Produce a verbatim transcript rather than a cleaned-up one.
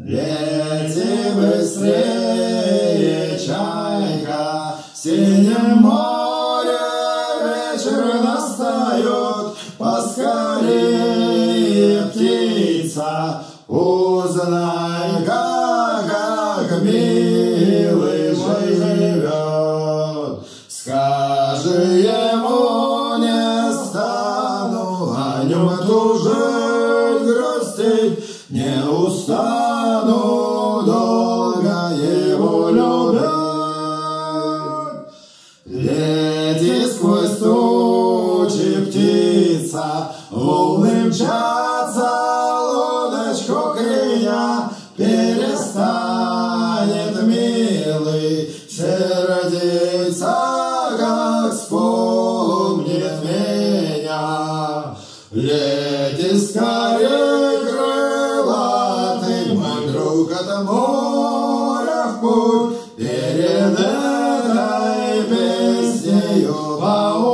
Лети быстрее, чайка, в синем море вечер настает, поскорее, птица, узнай, как, как милый мой живет. Скажи ему, не стану о нем тужить, грустить, не устану долго его любить. Лети сквозь тучи, птица, волны мчатся, лодочку креня, перестанет милый сердиться, как вспомнит меня. Лети скорей, крылатый мой друг, от моря в путь, перед этой песнею по